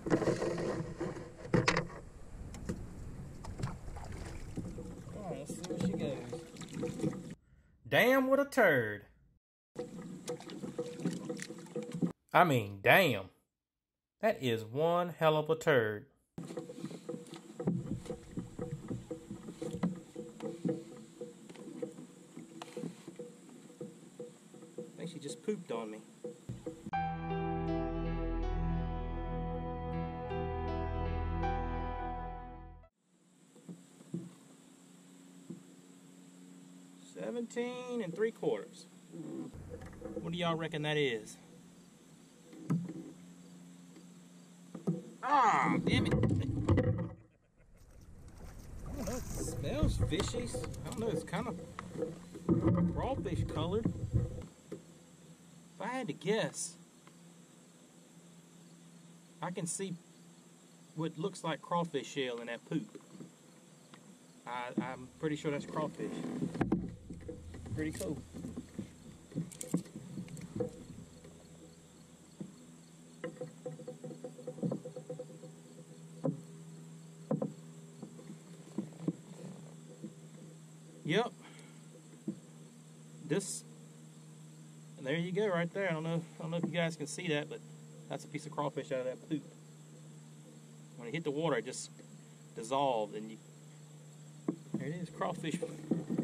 Alright, let's see where she goes. Damn with a turd. I mean, damn. That is one hell of a turd. I think she just pooped on me. $17 3/4. What do y'all reckon that is? Ah, damn it! I don't know. It smells fishy. I don't know. It's kind of crawfish colored. If I had to guess, I can see what looks like crawfish shell in that poop. I'm pretty sure that's crawfish. Pretty cool. Yep. There you go, right there. I don't know if you guys can see that, but that's a piece of crawfish out of that poop. When it hit the water, it just dissolved, and there it is, crawfish.